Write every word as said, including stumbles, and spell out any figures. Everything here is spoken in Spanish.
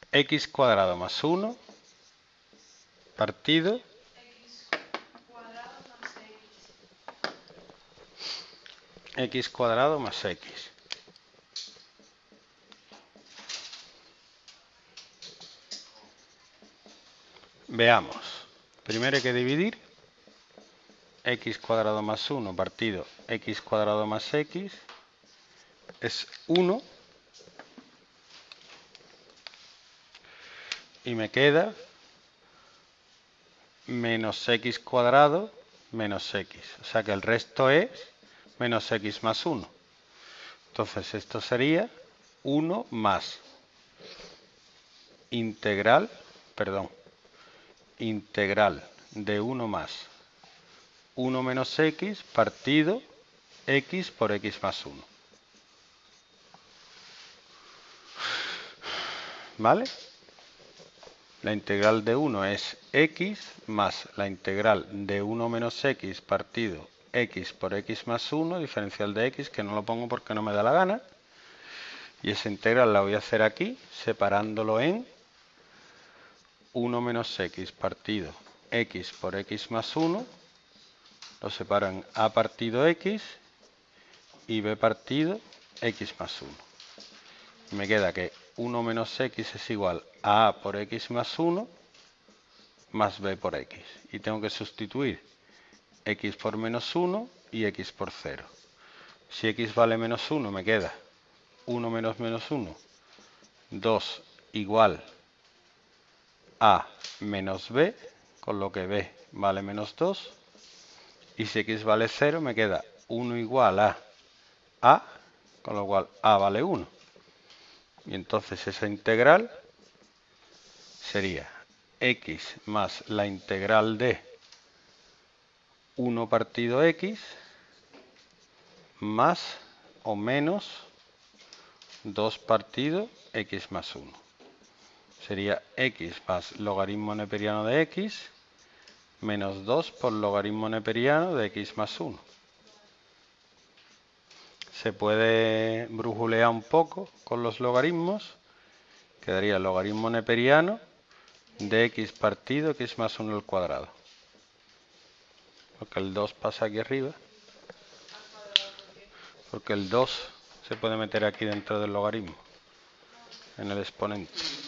x cuadrado más uno partido x cuadrado más x. Veamos. Primero hay que dividir. X cuadrado más uno partido x cuadrado más x es uno. Y me queda menos x cuadrado menos x. O sea que el resto es menos x más uno. Entonces esto sería uno más integral, perdón, integral de uno más uno menos x partido x por x más uno. ¿Vale? La integral de uno es x más la integral de uno menos x partido x por x más uno, diferencial de x, que no lo pongo porque no me da la gana. Y esa integral la voy a hacer aquí, separándolo en uno menos x partido x por x más uno. Lo separo en a partido x y b partido x más uno. Y me queda que uno menos x es igual a a por x más uno más b por x. Y tengo que sustituir x por menos uno y x por cero. Si x vale menos uno, me queda uno menos menos uno, dos igual a menos b, con lo que b vale menos dos. Y si x vale cero, me queda uno igual a a, con lo cual a vale uno. Y entonces esa integral sería x más la integral de uno partido x más o menos dos partido x más uno. Sería x más logaritmo neperiano de x menos dos por logaritmo neperiano de x más uno. Se puede brujulear un poco con los logaritmos. Quedaría el logaritmo neperiano de x partido x más uno al cuadrado. Porque el dos pasa aquí arriba. Porque el dos se puede meter aquí dentro del logaritmo, en el exponente.